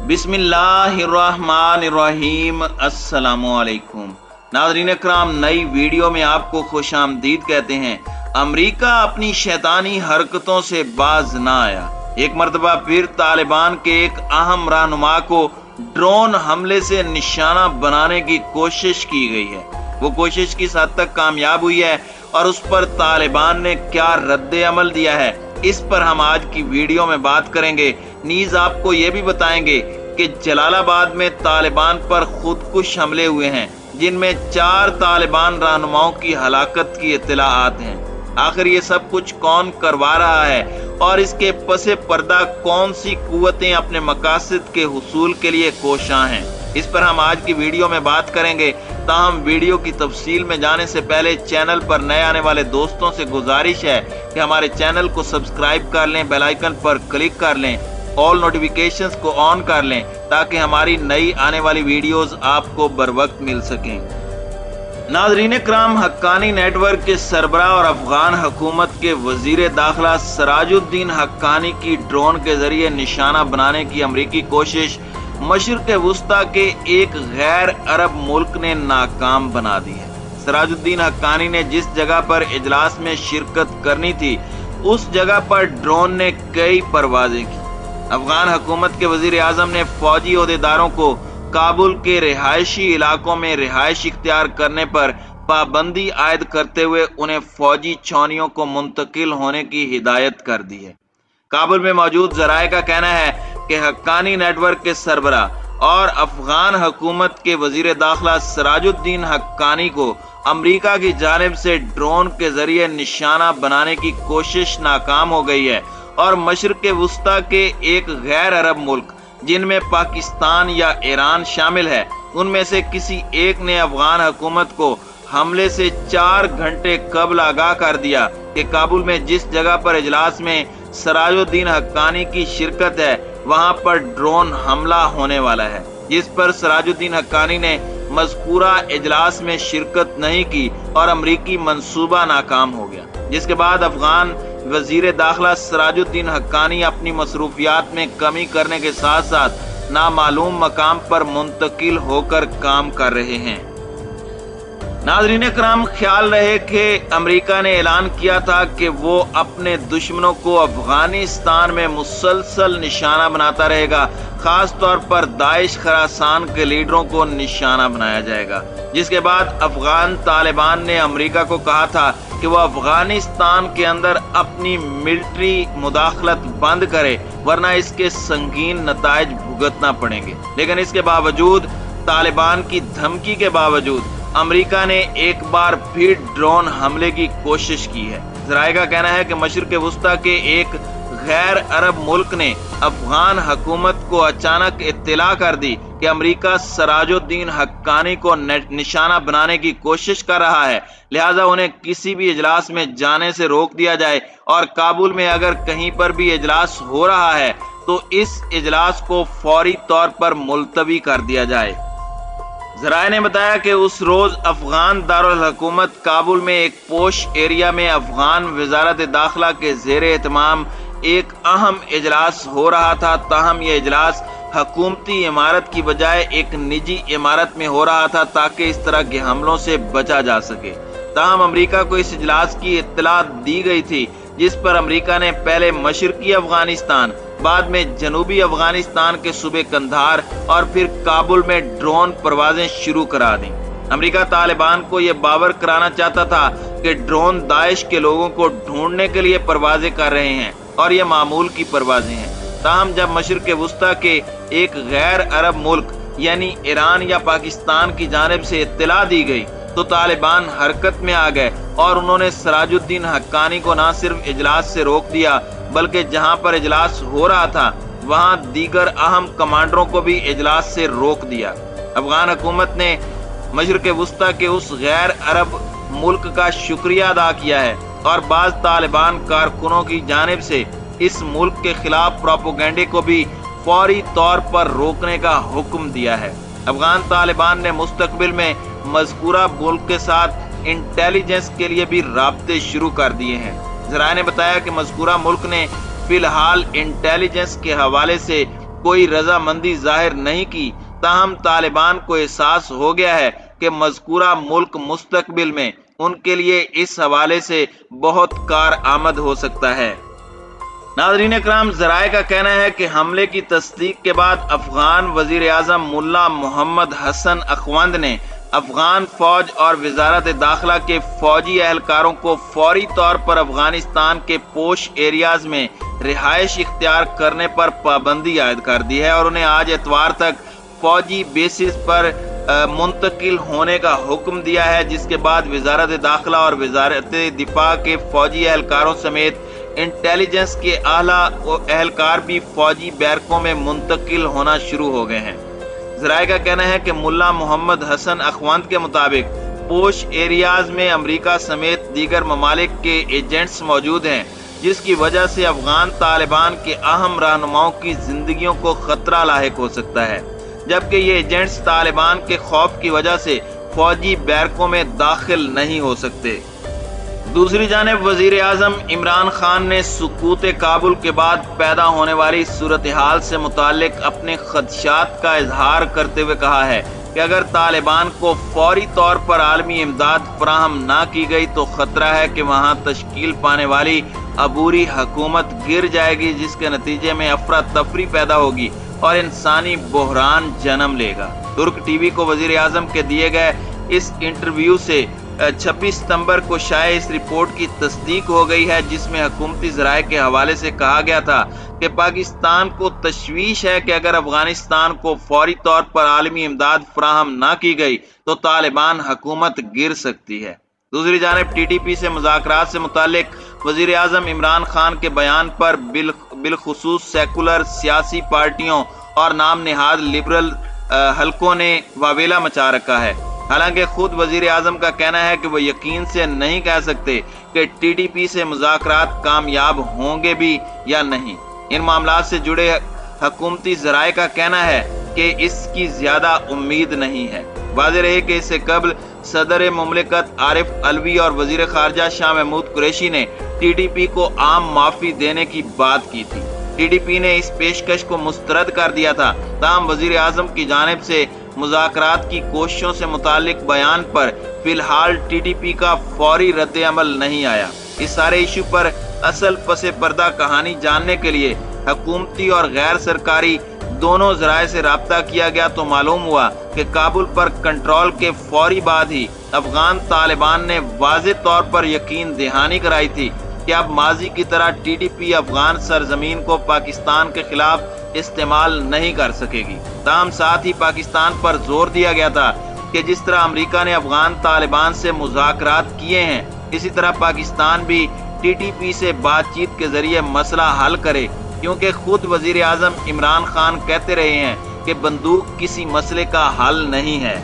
बिस्मिल्लाहिर्रहमानिर्रहीम। अस्सलामुअलैकुम नाज़रीन इकराम, नई वीडियो में आपको खुशामदीद कहते हैं। अमेरिका अपनी शैतानी हरकतों से बाज ना आया। एक मरतबा फिर तालिबान के एक अहम रहनुमा को ड्रोन हमले से निशाना बनाने की कोशिश की गई है। वो कोशिश किस हद तक कामयाब हुई है और उस पर तालिबान ने क्या रद्द अमल दिया है, इस पर हम आज की वीडियो में बात करेंगे। नीज आपको ये भी बताएंगे कि जलालाबाद में तालिबान पर खुदकुश हमले हुए हैं, जिनमें 4 तालिबान रहनुमाओं की हलाकत की इत्तलाआत हैं। आखिर ये सब कुछ कौन करवा रहा है और इसके पसे पर्दा कौन सी कुव्वतें अपने मकासद के हुसूल के लिए कोशां हैं, इस पर हम आज की वीडियो में बात करेंगे। ताहम वीडियो की तफसील में जाने से पहले चैनल पर नए आने वाले दोस्तों से गुजारिश है कि हमारे चैनल को सब्सक्राइब कर लें, बेल आइकन पर क्लिक कर लें, ऑल नोटिफिकेशंस को ऑन कर लें ताकि हमारी नई आने वाली वीडियोस आपको बर वक्त मिल सकें। नाज़रीन इकराम, हक्कानी नेटवर्क के सरबराह और अफगान हुकूमत के वजीर दाखिला सराजुद्दीन हक्कानी की ड्रोन के जरिए निशाना बनाने की अमरीकी कोशिश मशरिक़ वुस्ता के एक गैर अरब मुल्क ने नाकाम बना दी है। सराजुद्दीन हक्कानी ने जिस जगह पर इजलास में शिरकत करनी थी, उस जगह पर ड्रोन ने कई परवाजें की। अफगान हुकूमत के वजीर आजम ने फौजी ओहदेदारों को काबुल के रिहायशी इलाकों में रिहाइश इख्तियार करने पर पाबंदी आयद करते हुए उन्हें फौजी छावनियों को मुंतकिल होने की हिदायत कर दी है। काबुल में मौजूद जराये का कहना है कि हक्कानी नेटवर्क के सरबराह और अफगान हुकूमत के वजीर दाखिला सराजुद्दीन हक्कानी को अमरीका की जानिब से ड्रोन के जरिए निशाना बनाने की कोशिश नाकाम हो गई है और मशरिक़ वुस्ता के एक गैर अरब मुल्क, जिनमें पाकिस्तान या ईरान शामिल है, उनमें से किसी एक ने अफगान हुकूमत को हमले से 4 घंटे कबल आगाह कर दिया कि काबुल में जिस जगह पर इजलास में सराजुद्दीन हक्कानी की शिरकत है, वहां पर ड्रोन हमला होने वाला है, जिस पर सराजुद्दीन हक्कानी ने मज़कूरा इजलास में शिरकत नहीं की और अमरीकी मंसूबा नाकाम हो गया। जिसके बाद अफगान वजीर दाखिला सराजुद्दीन हक्कानी अपनी मसरूफियात में कमी करने के साथ साथ नामालूम मकाम पर मुंतकिल होकर काम कर रहे हैं। नाज़रीन इकराम, ख्याल रहे कि अमेरिका ने ऐलान किया था कि वो अपने दुश्मनों को अफगानिस्तान में मुसलसल निशाना बनाता रहेगा। खास तौर पर दाइश खरासान के लीडरों को निशाना बनाया जाएगा। जिसके बाद अफगान तालिबान ने अमेरिका को कहा था कि वो अफगानिस्तान के अंदर अपनी मिलिट्री मुदाखलत बंद करे, वरना इसके संगीन नताइज भुगतना पड़ेंगे। लेकिन इसके बावजूद, तालिबान की धमकी के बावजूद, अमेरिका ने एक बार फिर ड्रोन हमले की कोशिश की है। जराये का कहना है कि मशरिक़ वुस्ता के एक गैर अरब मुल्क ने अफगान हुकूमत को अचानक इत्तला कर दी कि अमेरिका सराजुद्दीन हक्कानी को निशाना बनाने की कोशिश कर रहा है, लिहाजा उन्हें किसी भी इजलास में जाने से रोक दिया जाए और काबुल में अगर कहीं पर भी इजलास हो रहा है तो इस इजलास को फौरी तौर पर मुलतवी कर दिया जाए। जराये ने बताया कि उस रोज अफगान दारुल हुकूमत काबुल में एक पोश एरिया में अफगान वजारत दाखिला के जेर एहतमाम एक अहम इजलास हो रहा था। ताहम यह इजलास हुकूमती इमारत की बजाय एक निजी इमारत में हो रहा था ताकि इस तरह के हमलों से बचा जा सके। ताहम अमेरिका को इस इजलास की इत्तला दी गई थी, जिस पर अमेरिका ने पहले मशरकी अफगानिस्तान, बाद में जनूबी अफगानिस्तान के सूबे कंधार और फिर काबुल में ड्रोन परवाजें शुरू करा दी। अमेरिका तालिबान को यह बावर कराना चाहता था कि ड्रोन दाइश के लोगों को ढूंढने के लिए परवाजें कर रहे हैं और ये मामूल की परवाजें हैं। ताहम जब मशरिक़ वुस्ता के एक गैर अरब मुल्क यानी ईरान या पाकिस्तान की जानिब से इत्तला दी गई तो तालिबान हरकत में आ गए और उन्होंने सराजुद्दीन हक्कानी को न सिर्फ इजलास से रोक दिया, बल्कि जहां पर इजलास हो रहा था वहां दीगर अहम कमांडरों को भी इजलास से रोक दिया। अफगान हुकूमत ने मशरिक़ वुस्ता के उस गैर अरब मुल्क का शुक्रिया अदा किया है और बाज़ तालिबान कारकुनों की जानिब से इस मुल्क के खिलाफ प्रोपेगेंडे को भी फौरी तौर पर रोकने का हुक्म दिया है। अफगान तालिबान ने मुस्तकबिल में मज़कूरा मुल्क के साथ इंटेलिजेंस के लिए भी राब्ते शुरू कर दिए हैं। जराये ने बताया कि मज़कूरा मुल्क ने फिलहाल इंटेलिजेंस के हवाले से کوئی رضامندی ظاہر نہیں کی، تاہم طالبان کو احساس ہو گیا ہے کہ مذکورہ ملک مستقبل میں ان کے لیے اس حوالے سے بہت کارآمد ہو سکتا ہے۔ ناظرین اکرام، ذرائع کا کہنا ہے کہ حملے کی تصدیق کے بعد افغان وزیر اعظم ملا محمد حسن اخوند نے افغان فوج اور وزارت داخلہ کے فوجی اہلکاروں کو فوری طور پر افغانستان کے پوش ایریاز میں رہائش اختیار کرنے پر پابندی عائد کر دی ہے اور انہیں آج اتوار تک فوجی بیسز پر منتقل ہونے کا حکم دیا ہے، جس کے بعد وزارت داخلہ اور وزارت دفاع کے فوجی اہلکاروں سمیت انٹیلیجنس کے اعلیٰ اہلکار بھی فوجی بیرکوں میں منتقل ہونا شروع ہو گئے ہیں۔ ذرائع کا کہنا ہے کہ ملا محمد حسن اخوند کے مطابق پوش ایریاز میں امریکہ سمیت دیگر ممالک کے ایجنٹس موجود ہیں، جس کی وجہ سے افغان طالبان کے اہم رہنماؤں کی زندگیوں کو خطرہ لاحق ہو سکتا ہے، جبکہ یہ ایجنٹس طالبان کے خوف کی وجہ سے فوجی بیرکوں میں داخل نہیں ہو سکتے۔ دوسری جانب وزیر اعظم عمران خان نے سقوط کابل کے بعد پیدا ہونے والی صورتحال سے متعلق اپنے خدشات کا اظہار کرتے ہوئے کہا ہے کہ اگر طالبان کو فوری طور پر عالمی امداد فراہم نہ کی گئی تو خطرہ ہے کہ وہاں تشکیل پانے والی عبوری حکومت گر جائے گی، جس کے نتیجے میں افراتفری پیدا ہوگی اور انسانی بحران جنم لے گا۔ ترک ٹی وی کو وزیر اعظم کے دیے گئے اس انٹرویو سے 26 ستمبر کو شائع اس رپورٹ کی تصدیق ہو گئی ہے، جس میں حکومتی ذرائع کے حوالے سے کہا گیا تھا کہ پاکستان کو تشویش ہے کہ اگر افغانستان کو فوری طور پر عالمی امداد فراہم نہ کی گئی تو طالبان حکومت گر سکتی ہے۔ دوسری جانب ٹی ٹی پی سے مذاکرات سے متعلق وزیر اعظم عمران خان کے بیان پر بالخصوص سیکولر سیاسی پارٹیوں اور نام نہاد لبرل حلقوں نے واویلا مچا رکھا ہے۔ حالانکہ خود وزیر اعظم کا کہنا ہے کہ وہ یقین سے نہیں کہہ سکتے کہ ٹی ٹی پی سے مذاکرات کامیاب ہوں گے بھی یا نہیں۔ ان معاملات سے جڑے حکومتی ذرائع کا کہنا ہے کہ اس کی زیادہ امید نہیں ہے۔ واضح رہے کہ اس سے قبل صدر مملکت عارف علوی اور وزیر خارجہ شاہ محمود قریشی نے ٹی ٹی پی کو عام معافی دینے کی بات کی تھی۔ ٹی ٹی پی نے اس پیشکش کو مسترد کر دیا تھا، تاہم وزیر اعظم کی جانب سے مذاکرات کی کوششوں سے متعلق بیان پر فی الحال ٹی ٹی پی کا فوری رد عمل نہیں آیا۔ اس سارے ایشو پر اصل پس پردہ کہانی جاننے کے لیے حکومتی اور غیر سرکاری دونوں ذرائع سے رابطہ کیا گیا تو معلوم ہوا کہ کابل پر کنٹرول کے فوری بعد ہی افغان طالبان نے واضح طور پر یقین دہانی کرائی تھی کہ اب ماضی کی طرح ٹی ٹی پی افغان سرزمین کو پاکستان کے خلاف استعمال نہیں کر سکے گی۔ تاہم ساتھ ہی پاکستان پر زور دیا گیا تھا کہ جس طرح امریکہ نے افغان طالبان سے مذاکرات کیے ہیں، اسی طرح پاکستان بھی ٹی ٹی پی سے بات چیت کے ذریعے مسئلہ حل کرے، کیونکہ خود وزیر اعظم عمران خان کہتے رہے ہیں کہ بندوق کسی مسئلے کا حل نہیں ہے۔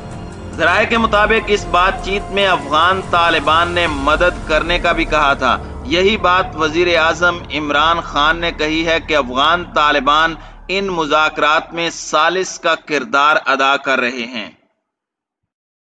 ذرائع کے مطابق اس بات چیت میں افغان طالبان نے مدد کرنے کا بھی کہا تھا۔ یہی بات وزیر اعظم عمران خان نے کہی ہے کہ افغان طالبان ان مذاکرات میں ثالث کا کردار ادا کر رہے ہیں۔